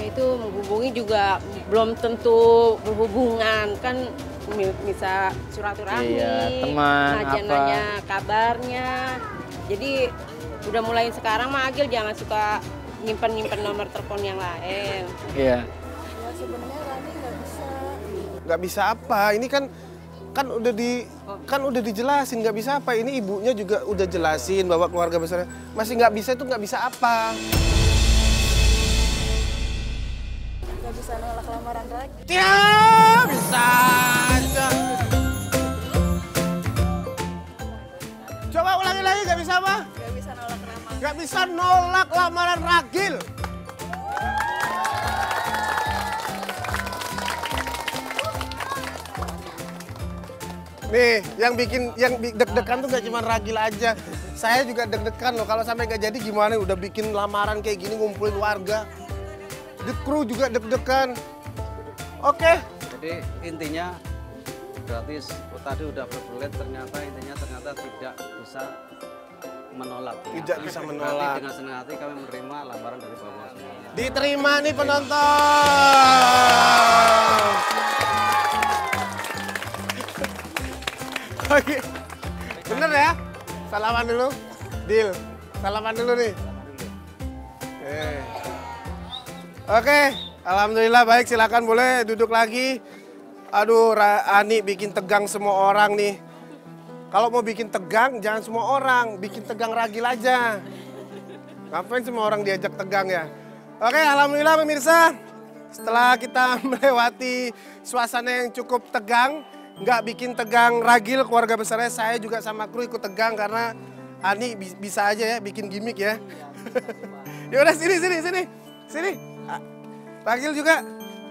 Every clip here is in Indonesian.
itu menghubungi juga belum tentu berhubungan, kan bisa silaturahmi, teman, nanya kabarnya. Jadi udah mulai sekarang mah Agil jangan suka nyimpen nomor telepon yang lain. Iya. Ya sebenarnya Rani nggak bisa. Nggak bisa apa? Ini kan udah dijelasin nggak bisa apa. Ini ibunya juga udah jelasin bahwa keluarga besar masih nggak bisa itu nggak bisa apa? Nggak bisa nolak lamaran Rani. Ya bisa aja. Coba ulangi lagi nggak bisa apa? Nggak bisa nolak lamaran. Nggak bisa nolak lamaran Ragil. Nih, yang deg-degan tuh gak cuma Ragil aja. Saya juga deg-degan loh, kalau sampai gak jadi gimana? Udah bikin lamaran kayak gini, ngumpulin warga. The crew juga deg-degan. Oke. Jadi intinya gratis. Tadi udah berbelit, ternyata tidak bisa menolak. Tidak bisa menolak. Nanti dengan senang hati kami menerima lamaran dari Bapak semuanya. Diterima nih penonton. Oke. Bener ya? Salaman dulu. Deal. Salaman dulu nih. Oke. Alhamdulillah baik, silakan boleh duduk lagi. Aduh, Ani bikin tegang semua orang nih. Kalau mau bikin tegang, jangan semua orang. Bikin tegang Ragil aja. Ngapain semua orang diajak tegang ya? Oke, alhamdulillah pemirsa. Setelah kita melewati suasana yang cukup tegang, nggak bikin tegang Ragil, keluarga besarnya, saya juga sama kru ikut tegang karena Ani bisa aja ya bikin gimmick ya. Ya udah sini. Ragil juga.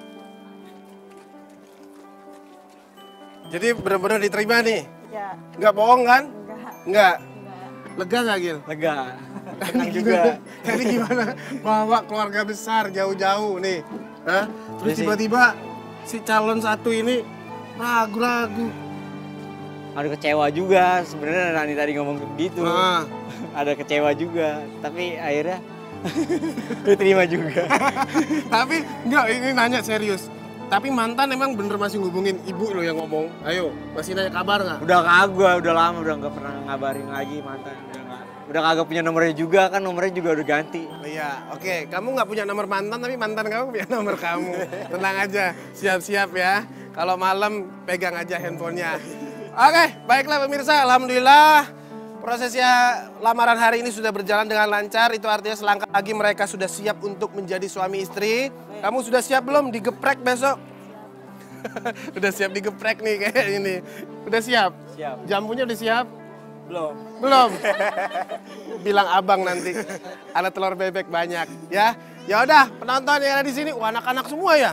Jadi benar-benar diterima nih. Ya. Nggak bohong kan? Enggak. Lega nggak Gil? Lega. Tenang juga. Tadi gimana? Bawa keluarga besar jauh-jauh nih. Hah? Terus tiba-tiba si calon satu ini ragu-ragu. Ada kecewa juga sebenarnya Rani tadi ngomong gitu. Ada kecewa juga, tapi akhirnya diterima juga. Tapi enggak, ini nanya serius. Tapi mantan emang bener masih ngubungin ibu lo yang ngomong. Ayo, masih nanya kabar nggak? Udah kagak, udah lama udah nggak pernah ngabarin lagi mantan. Udah kagak punya nomornya juga, kan nomornya juga udah ganti. Iya, oke. Kamu nggak punya nomor mantan, tapi mantan kamu punya nomor kamu. Tenang aja, siap-siap ya. Kalau malam pegang aja handphonenya. Oke, baiklah pemirsa. Alhamdulillah prosesnya lamaran hari ini sudah berjalan dengan lancar. Itu artinya selangkah lagi mereka sudah siap untuk menjadi suami istri. Kamu sudah siap belum digeprek besok? Udah siap digeprek nih kayak ini. Udah siap? Siap. Jambunya udah siap? Belum. Belum. Bilang abang nanti. Ada telur bebek banyak ya. Ya udah, penonton yang ada di sini, wah anak-anak semua ya.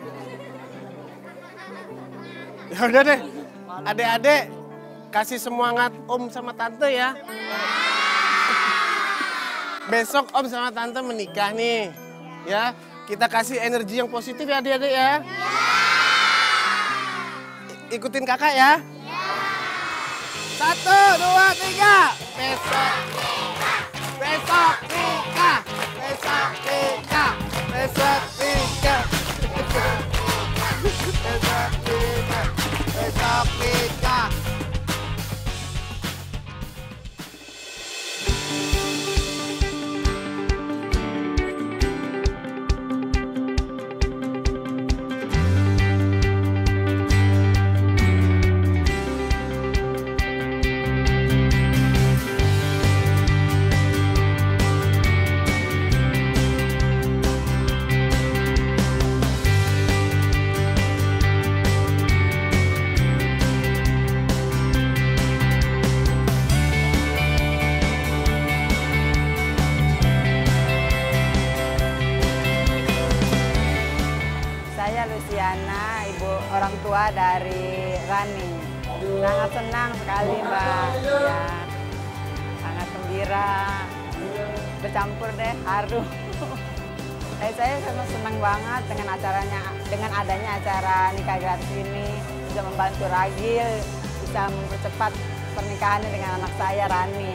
Ya udah deh. Adik-adik kasih semangat Om sama Tante ya. Besok Om sama Tante menikah nih. Ya, kita kasih energi yang positif ya adik-adik ya. Ikutin kakak ya. 1, 2, 3. Besok nikah. Besok nikah. Besok nikah. Besok nikah. Besok nikah. Besok nikah. Saya Luciana, ibu orang tua dari Rani. Sangat senang sekali Mbak. Ya, sangat gembira. Bercampur deh, haru. Saya sangat senang banget dengan adanya acara nikah gratis ini. Bisa membantu Ragil, bisa mempercepat pernikahannya dengan anak saya Rani.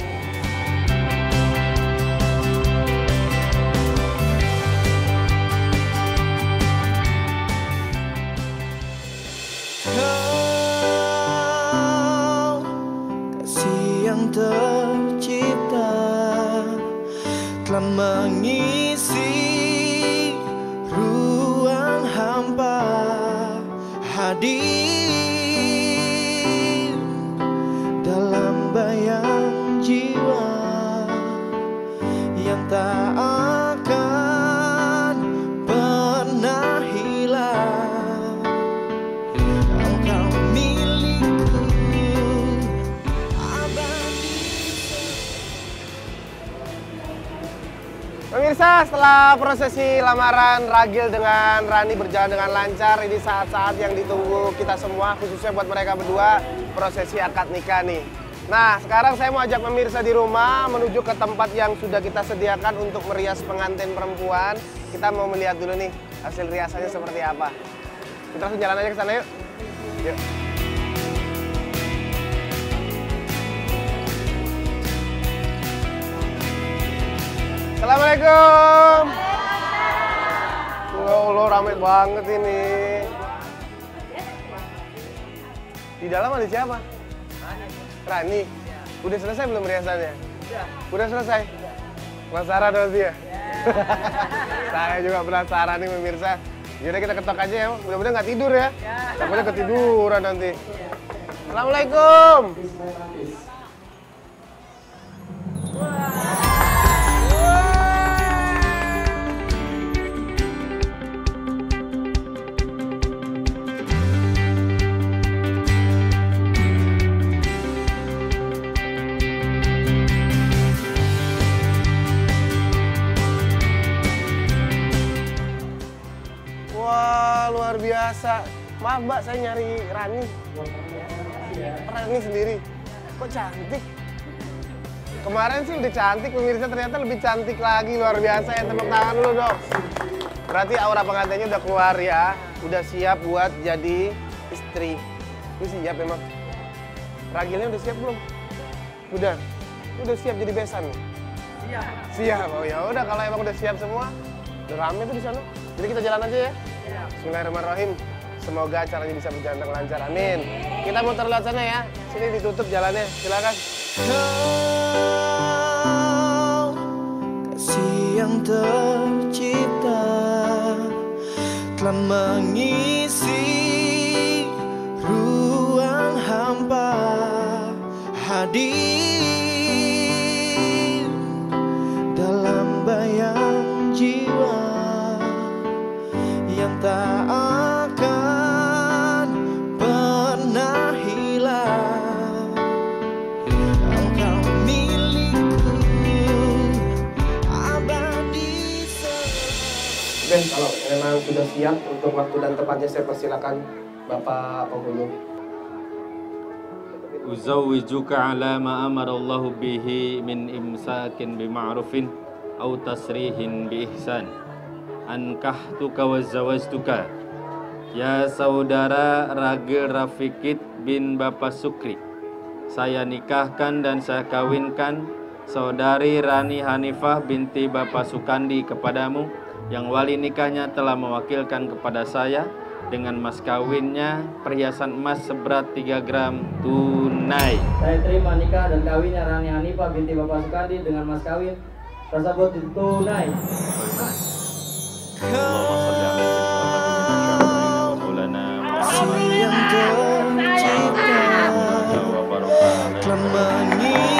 telah mengisi ruang hampa, hadir dalam bayang jiwa yang tak akan pernah hilang. Engkau milikku abadi. Pemirsa, setelah prosesi lamaran Ragil dengan Rani berjalan dengan lancar, ini saat-saat yang ditunggu kita semua, khususnya buat mereka berdua, prosesi akad nikah nih. Nah, sekarang saya mau ajak pemirsa di rumah menuju ke tempat yang sudah kita sediakan untuk merias pengantin perempuan. Kita mau melihat dulu nih hasil riasannya seperti apa. Kita langsung jalan aja ke sana yuk. Yuk. Assalamualaikum. Ya Allah, rame banget ini. Di dalam ada siapa? Rani. Udah selesai belum riasannya? Udah selesai? Penasaran berarti ya? Saya juga penasaran nih pemirsa. Yaudah kita ketok aja ya, mudah-mudahan nggak tidur ya. Takutnya ketiduran nanti. Assalamualaikum. Wah, luar biasa. Maaf Mbak, saya nyari Rani. Rani sendiri. Kok cantik? Kemarin sih udah cantik, pemirsa ternyata lebih cantik lagi. Luar biasa ya, tepuk tangan dulu dong. Berarti aura pengantinnya udah keluar ya. Udah siap buat jadi istri. Lu siap emang? Ragilnya udah siap belum? Udah? Udah siap jadi besan? Siap. Siap, oh ya udah kalau emang udah siap semua. Udah rame tuh di sana. Jadi kita jalan aja ya. Bismillahirrahmanirrahim. Semoga acaranya bisa berjalan dengan lancar. Amin. Kita muter lewat sana ya. Sini ditutup jalannya. Silakan. Kau kasih yang tercipta telah mengisi ruang hampa, hadir dalam bayang jiwa yang tak akan pernah hilang. Engkau milikku abadi selamanya. Ben, kalau memang sudah siap untuk waktu dan tempatnya, saya persilakan Bapak penghulu. Uzawwijuka ala ma amarallahu bihi min imsakin bima'rufin au tasrihin bi ihsan. Ankahtuka wa zawajtuka. Ya saudara Ragil Rafiqit bin Bapak Sukri, saya nikahkan dan saya kawinkan saudari Rani Hanifah binti Bapak Sukandi kepadamu, yang wali nikahnya telah mewakilkan kepada saya dengan mas kawinnya perhiasan emas seberat 3 gram tunai. Saya terima nikah dan kawinnya Rani Hanifah binti Bapak Sukandi dengan mas kawin tersebut tunai. yang tercipta telah mengisi